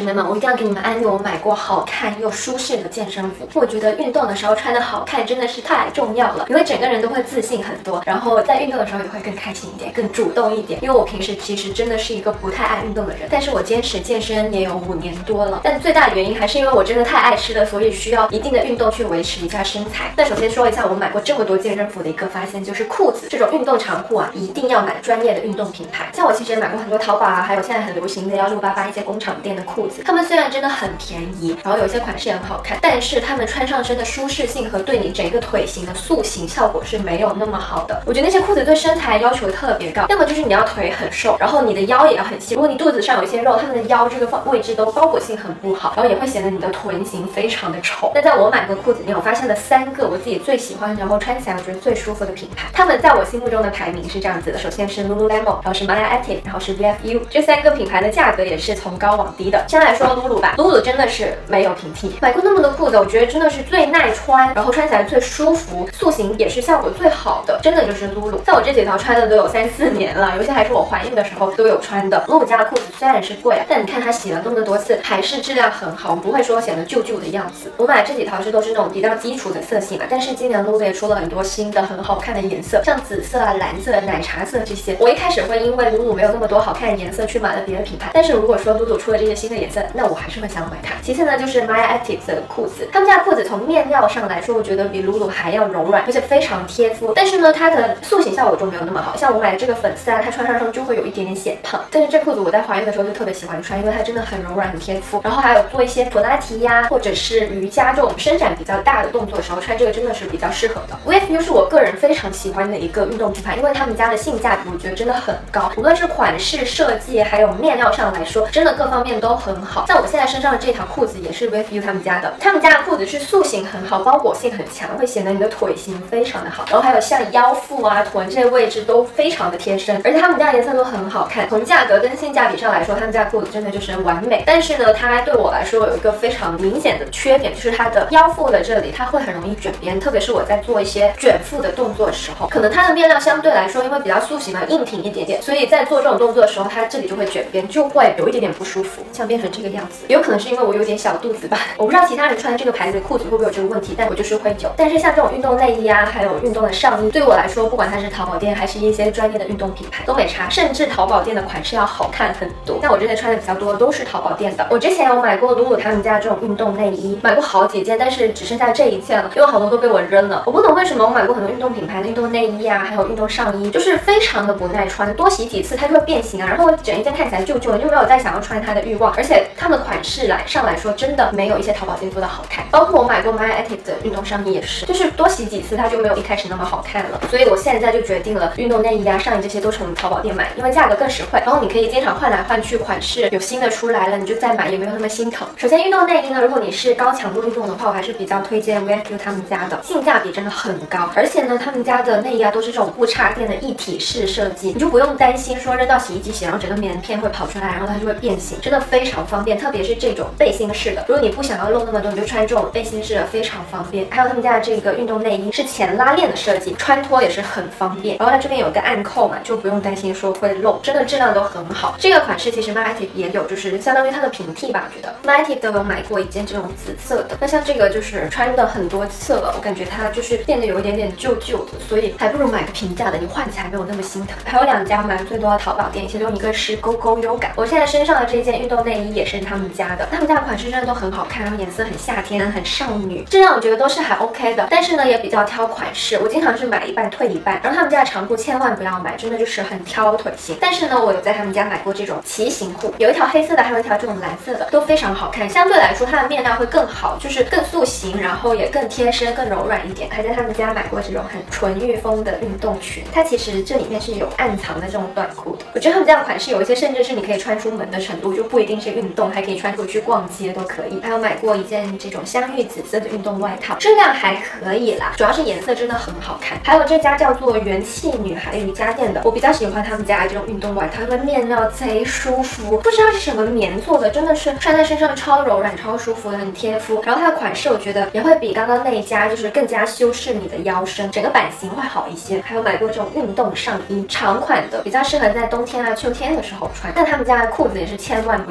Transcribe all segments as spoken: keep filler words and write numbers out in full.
妹们，我一定要给你们安利我买过好看又舒适的健身服。我觉得运动的时候穿的好看真的是太重要了，因为整个人都会自信很多，然后在运动的时候也会更开心一点，更主动一点。因为我平时其实真的是一个不太爱运动的人，但是我坚持健身也有五年多了。但最大的原因还是因为我真的太爱吃了，所以需要一定的运动去维持一下身材。那首先说一下我买过这么多健身服的一个发现，就是裤子这种运动长裤啊，一定要买专业的运动品牌。像我其实也买过很多淘宝啊，还有现在很流行的幺六八八一些工厂店的裤子，他们虽然真的很便宜，然后有些款式也很好看，但是他们穿上身的舒适性和对你整个腿型的塑形效果是没有那么好的。我觉得那些裤子对身材要求特别高，要么就是你要腿很瘦，然后你的腰也要很细，如果你肚子上有一些肉，他们的腰这个位置都包裹性很不好，然后也会显得你的臀型非常的丑。那在我买过裤子里面，我发现了三个我自己最喜欢，然后穿起来我觉得最舒服的品牌，他们在我心目中的排名是这样子的：首先是 Lululemon， 然后是 Maya Active， 然后是 V F U。 这三个品牌的价格也是从高往低的。先来说 Lulu 吧 ，Lulu 真的是没有平替，买过那么多裤子，我觉得真的是最耐穿，然后穿起来最舒服，塑形也是效果最好的，真的就是 Lulu。像我这几条穿的都有三四年了，有些还是我怀孕的时候都有穿的。Lulu 家的裤子虽然是贵，但你看它洗了那么多次，还是质量很好，不会说显得旧旧的样子。我买这几条是都是那种比较基础的色系嘛，但是今年 Lulu 也出了很多新的很好看的颜色，像紫色啊、蓝色、奶茶色这些。我一开始会因为 Lulu 没有那么多好看的颜色去买了别的品牌，但是如果说 Lulu 出了这些新的颜色，那我还是会想买它。其次呢，就是 Maya Active 的裤子，他们家的裤子从面料上来说，我觉得比 Lulu 还要柔软，而且非常贴肤。但是呢，它的塑形效果就没有那么好。像我买的这个粉丝啊，它穿上身就会有一点点显胖。但是这裤子我在怀孕的时候就特别喜欢穿，因为它真的很柔软、很贴肤。然后还有做一些普拉提呀，或者是瑜伽这种伸展比较大的动作的时候，穿这个真的是比较适合的。V F U 是我个人非常喜欢的一个运动品牌，因为他们家的性价比我觉得真的很高，无论是款式设计还有面料上来说，真的各方面都很好。像我现在身上的这条裤子也是 V F U 他们家的，他们家的裤子是塑形很好，包裹性很强，会显得你的腿型非常的好，然后还有像腰腹啊、臀这些位置都非常的贴身，而且他们家颜色都很好看。从价格跟性价比上来说，他们家的裤子真的就是完美。但是呢，它对我来说有一个非常明显的缺点，就是它的腰腹的这里它会很容易卷边，特别是我在做一些卷腹的动作的时候，可能它的面料相对来说因为比较塑形嘛，硬挺一点点，所以在做这种动作的时候，它这里就会卷边，就会有一点点不舒服，像变成这个样子。有可能是因为我有点小肚子吧，我不知道其他人穿这个牌子的裤子会不会有这个问题，但我就是会有。但是像这种运动内衣啊，还有运动的上衣，对我来说，不管它是淘宝店还是一些专业的运动品牌都没差，甚至淘宝店的款式要好看很多。像我这些穿的比较多都是淘宝店的。我之前有买过 Lulu 他们家这种运动内衣，买过好几件，但是只剩下这一件了，因为好多都被我扔了。我不懂为什么我买过很多运动品牌的运动内衣啊，还有运动上衣，就是非常的不耐穿，多洗几次它就会变形啊，然后整一件看起来旧旧的，就没有再想要穿它的欲望。而且它们款式来上来说，真的没有一些淘宝店做的好看。包括我买过 Maya Active 的运动上衣也是，就是多洗几次它就没有一开始那么好看了。所以我现在就决定了，运动内衣啊、上衣这些都从淘宝店买，因为价格更实惠，然后你可以经常换来换去，款式有新的出来了你就再买，也没有那么心疼。首先运动内衣呢，如果你是高强度运动的话，我还是比较推荐 V F U 他们家的，性价比真的很高。而且呢，他们家的内衣啊都是这种不插电的一体式设计，你就不用担心说扔到洗衣机洗，然后整个棉片会跑出来，然后它就会变形，真的非常方便。特别是这种背心式的，如果你不想要露那么多，你就穿这种背心式的，非常方便。还有他们家的这个运动内衣是前拉链的设计，穿脱也是很方便。然后它这边有个暗扣嘛，就不用担心说会漏，真的质量都很好。这个款式其实 Maya Active 也有，就是相当于它的平替吧，我觉得 Maya Active 都有买过一件这种紫色的。那像这个就是穿的很多次了，我感觉它就是变得有一点点旧旧的，所以还不如买个平价的，你换起来没有那么心疼。还有两家买最多的淘宝店，其中一个是 Go Go Yoga， 我现在身上的这件运动内衣也是他们家的，他们家的款式真的都很好看，然后颜色很夏天很少女，质量我觉得都是还 OK 的，但是呢也比较挑款式，我经常是买一半退一半。然后他们家的长裤千万不要买，真的就是很挑腿型。但是呢我有在他们家买过这种骑行裤，有一条黑色的，还有一条这种蓝色的，都非常好看，相对来说它的面料会更好，就是更塑形，然后也更贴身更柔软一点。还在他们家买过这种很纯欲风的运动裙，它其实这里面是有暗藏的这种短裤的，我觉得他们家的款式有一些甚至是你可以穿出门的程度，就不一定是运动，还可以穿出去逛街都可以。还有买过一件这种香芋紫色的运动外套，质量还可以啦，主要是颜色真的很好看。还有这家叫做元气女孩瑜伽店的，我比较喜欢他们家的这种运动外套，因为面料贼舒服，不知道是什么棉做的，真的是穿在身上超柔软超舒服的，很贴肤。然后它的款式我觉得也会比刚刚那一家就是更加修饰你的腰身，整个版型会好一些。还有买过这种运动上衣，长款的，比较适合在冬天啊秋天的时候穿。但他们家的裤子也是千万不要买，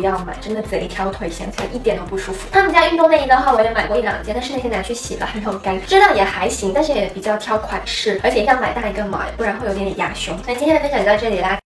真的贼挑腿，想起来一点都不舒服。他们家运动内衣的话，我也买过一两件，但是那天拿去洗了还没有干，质量也还行，但是也比较挑款式，而且一定要买大一个码，不然会有点压胸。那今天的分享就到这里啦。